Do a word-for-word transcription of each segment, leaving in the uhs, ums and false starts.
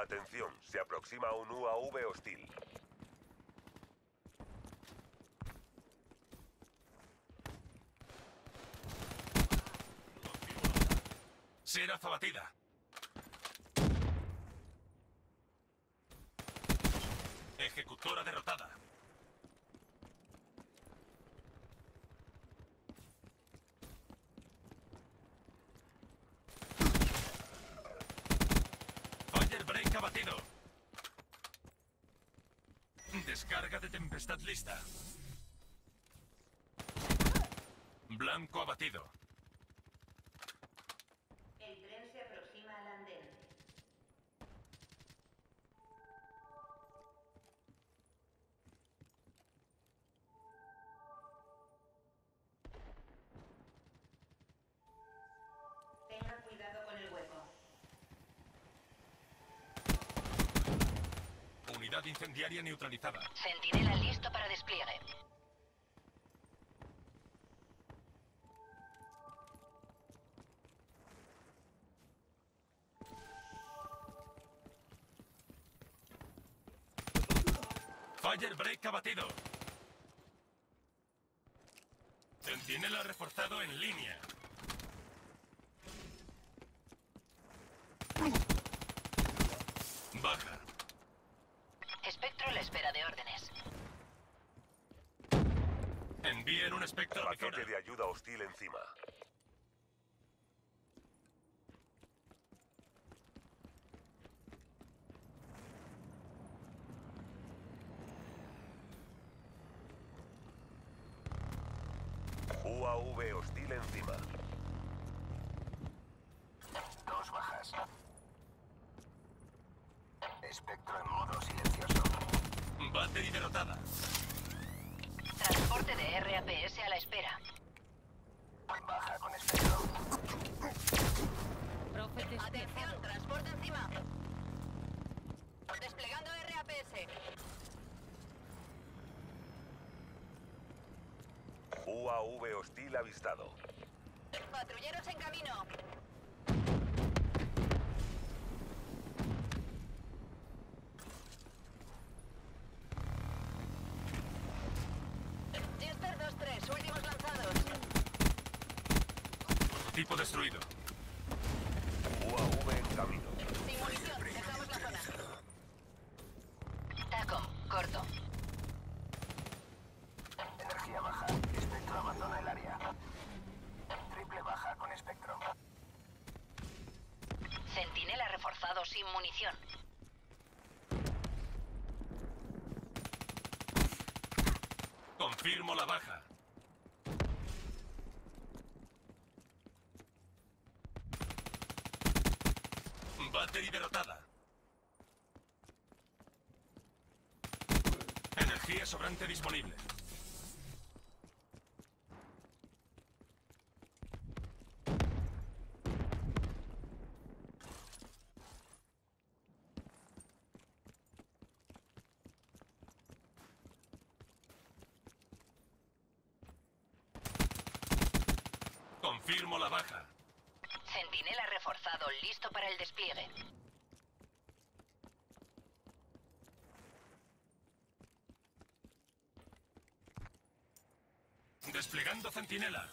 Atención, se aproxima un U A V hostil. Seraph abatida. Ejecutora derrotada. Firebreak abatido. Descarga de tempestad lista. Blanco abatido. El tren se aproxima al andén. Tenga cuidado con el hueco. Unidad incendiaria neutralizada. Centinela listo para despliegue. Firebreak abatido. Centinela reforzado en línea. Baja. Espectro a la espera de órdenes. Envíen un espectro a mi zona. Paquete de ayuda hostil encima. U A V hostil encima. Dos bajas. Espectro en modo silencioso. Battery derrotada. Transporte de R A P S a la espera. Baja con espectro. Atención, transporte encima. Desplegando R A P S. U A V hostil avistado. Patrulleros en camino. Jesper dos tres, últimos lanzados. Tipo destruido. U A V en camino. Sin munición, dejamos la zona. Tacom, corto. Energía baja. Espectro abandona el área. Triple baja con espectro. Centinela reforzado sin munición. Confirmo la baja. Battery derrotada. Energía sobrante disponible. Confirmo la baja. Centinela reforzado, listo para el despliegue. Desplegando centinela.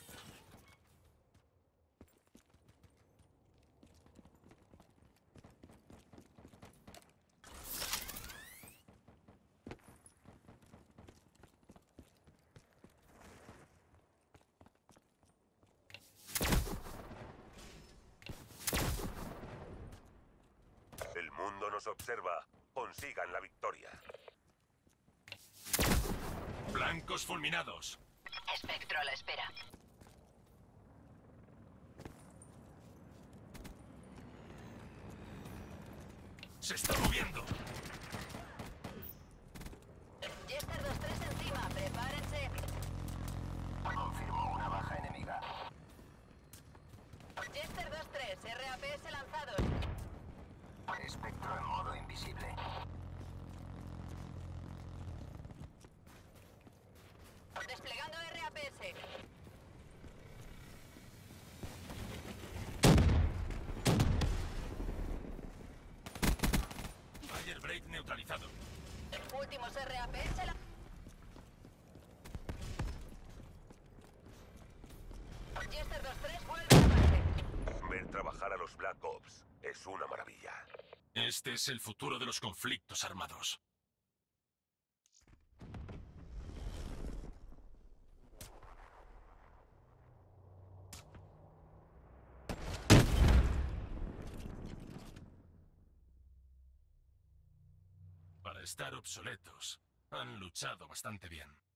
El mundo nos observa. Consigan la victoria. Blancos fulminados. Espectro a la espera. Se está moviendo. Jesper dos tres encima, prepárense. Confirmo una baja enemiga. Jesper dos tres, R A P S lanzados. Espectro en modo invisible. Desplegando R A P S. neutralizado. Últimos R A P S. La... Jester dos tres vuelve a base. Ver trabajar a los Black Ops es una maravilla. Este es el futuro de los conflictos armados. Para estar obsoletos, han luchado bastante bien.